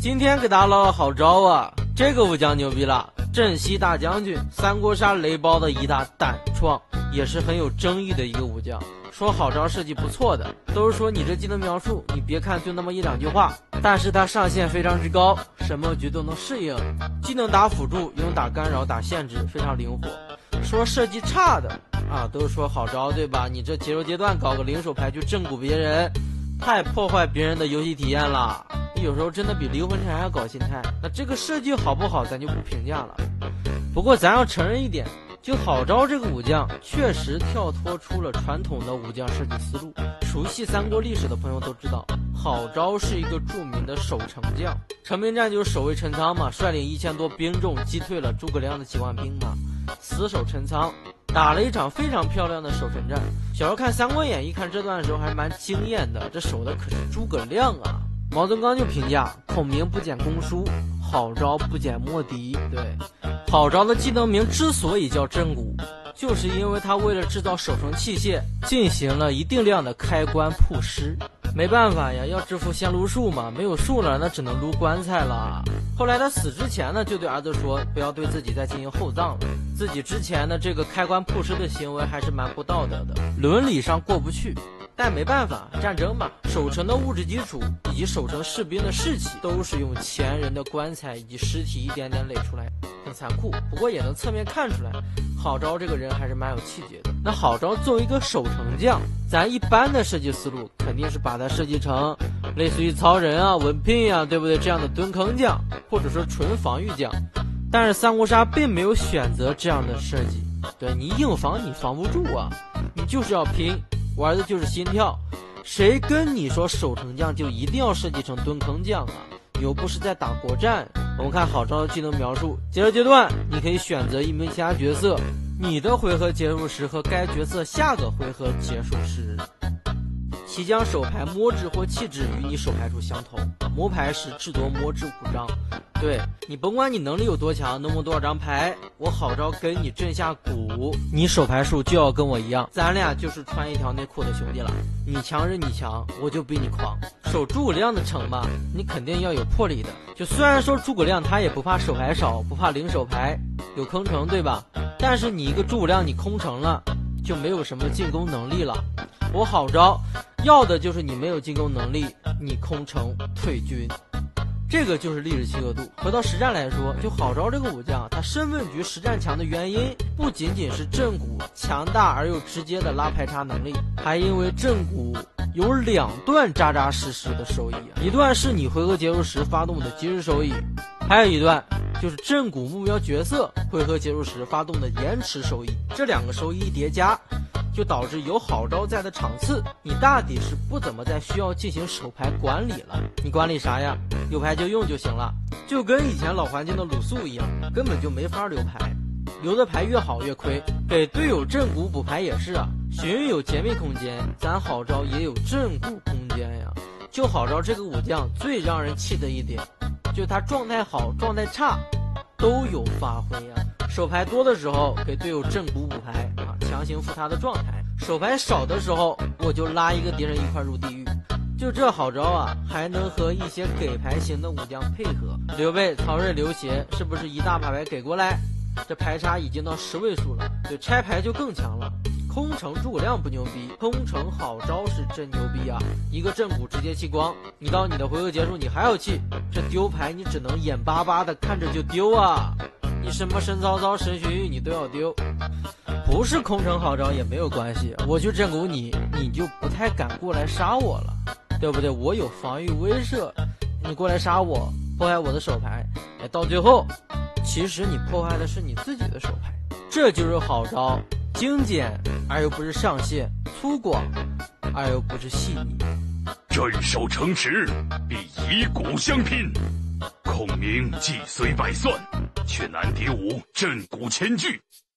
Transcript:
今天给大家唠唠郝昭啊，这个武将牛逼了，镇西大将军，三国杀雷包的一大胆创，也是很有争议的一个武将。说郝昭设计不错的，都是说你这技能描述，你别看就那么一两句话，但是他上限非常之高，什么局都能适应，既能打辅助，又能打干扰、打限制，非常灵活。说设计差的啊，都是说郝昭对吧？你这节奏阶段搞个零手牌去正蛊别人，太破坏别人的游戏体验了。有时候真的比离婚柴还要搞心态。那这个设计好不好，咱就不评价了。不过咱要承认一点，就郝昭这个武将确实跳脱出了传统的武将设计思路。熟悉三国历史的朋友都知道，郝昭是一个著名的守城将，成名战就是守卫陈仓嘛，率领1000多兵众击退了诸葛亮的几万兵马，死守陈仓，打了一场非常漂亮的守城战。小时候看《三国演义》看这段的时候还蛮惊艳的，这守的可是诸葛亮啊。毛泽东就评价孔明不简公书，郝昭不简墨敌。对，郝昭的技能名之所以叫正蛊，就是因为他为了制造守城器械进行了一定量的开棺曝尸。没办法呀，要致富先撸树嘛，没有树了那只能撸棺材了。后来他死之前呢，就对儿子说不要对自己再进行厚葬了，自己之前的这个开棺曝尸的行为还是蛮不道德的，伦理上过不去。但没办法，战争嘛，守城的物质基础以及守城士兵的士气都是用前人的棺材以及尸体一点点垒出来，很残酷。不过也能侧面看出来，郝昭这个人还是蛮有气节的。那郝昭作为一个守城将，咱一般的设计思路肯定是把它设计成类似于曹仁啊、文聘啊，对不对？这样的蹲坑将，或者说纯防御将。但是三国杀并没有选择这样的设计，对你硬防你防不住啊，你就是要拼。玩的就是心跳，谁跟你说守城将就一定要设计成蹲坑将啊？你又不是在打国战。我们看郝昭的技能描述，节奏阶段你可以选择一名其他角色，你的回合结束时和该角色下个回合结束时，其将手牌摸制或弃制与你手牌数相同。摸牌时至多摸制5张。对，你甭管你能力有多强，能摸多少张牌，我郝昭给你镇下蛊，你手牌数就要跟我一样，咱俩就是穿一条内裤的兄弟了。你强人你强，我就比你狂。守诸葛亮的城嘛，你肯定要有魄力的。就虽然说诸葛亮他也不怕手牌少，不怕零手牌，有坑城对吧？但是你一个诸葛亮你空城了，就没有什么进攻能力了。我郝昭要的就是你没有进攻能力，你空城退军。这个就是历史契合度。回到实战来说，就郝昭这个武将，他身份局实战强的原因不仅仅是正蛊强大而又直接的拉排查能力，还因为正蛊有2段扎扎实实的收益，一段是你回合结束时发动的即时收益，还有一段就是正蛊目标角色回合结束时发动的延迟收益。这2个收益一叠加，就导致有郝昭在的场次，你大抵是不怎么再需要进行手牌管理了。你管理啥呀？有牌就用就行了，就跟以前老环境的鲁肃一样，根本就没法留牌，留的牌越好越亏。给队友正蛊补牌也是啊，荀彧有解密空间，咱郝昭也有正蛊空间呀。就郝昭这个武将最让人气的一点，就他状态好状态差都有发挥呀。手牌多的时候给队友正蛊补牌啊，强行扶他的状态；手牌少的时候我就拉一个敌人一块入地狱。就这郝昭啊，还能和一些给牌型的武将配合。刘备、曹睿、刘协是不是一大把牌给过来？这牌差已经到10位数了，对，拆牌就更强了。空城诸葛亮不牛逼，空城郝昭是真牛逼啊！一个正蛊直接弃光，你到你的回合结束你还要弃，这丢牌你只能眼巴巴的看着就丢啊！你什么神曹操、神荀彧你都要丢。不是空城郝昭也没有关系，我去正蛊你，你就不太敢过来杀我了，对不对？我有防御威慑，你过来杀我，破坏我的手牌，到最后其实你破坏的是你自己的手牌。这就是郝昭精简而又不是上限，粗犷而又不是细腻。 镇守城池必以蛊相拼，孔明计虽百算，却难敌吾镇蛊千句。